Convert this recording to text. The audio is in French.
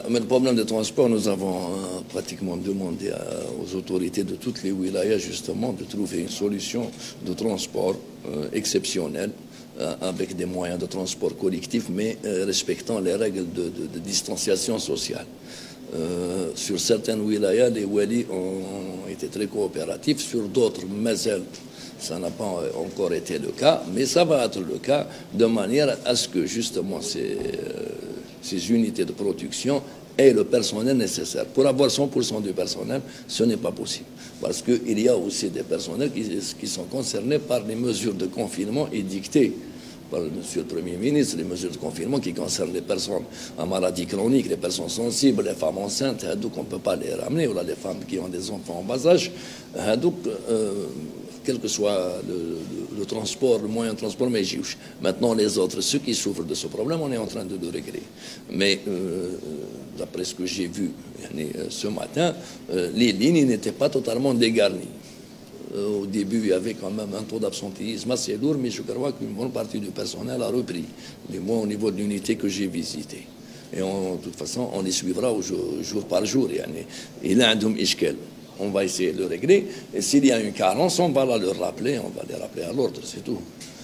Mais le problème de transport, nous avons pratiquement demandé aux autorités de toutes les wilayas justement de trouver une solution de transport exceptionnelle avec des moyens de transport collectif, mais respectant les règles de distanciation sociale. Sur certaines wilayas, les walis ont été très coopératifs, sur d'autres, Mazel, ça n'a pas encore été le cas, mais ça va être le cas de manière à ce que justement ces unités de production aient le personnel nécessaire. Pour avoir 100% du personnel, ce n'est pas possible. Parce qu'il y a aussi des personnels qui sont concernés par les mesures de confinement édictées par Monsieur le Premier ministre, les mesures de confinement qui concernent les personnes en maladie chronique, les personnes sensibles, les femmes enceintes, donc on ne peut pas les ramener, ou là, les femmes qui ont des enfants en bas âge. Donc, quel que soit le transport, le moyen de transport, mais j'y. Maintenant, les autres, ceux qui souffrent de ce problème, on est en train de le régler. Mais d'après ce que j'ai vu ce matin, les lignes n'étaient pas totalement dégarnies. Au début, il y avait quand même un taux d'absentéisme assez lourd, mais je crois qu'une bonne partie du personnel a repris, du moins au niveau de l'unité que j'ai visitée. Et de toute façon, on les suivra jour par jour. Et là, on va essayer de le régler. Et s'il y a une carence, on va le rappeler, on va les rappeler à l'ordre, c'est tout.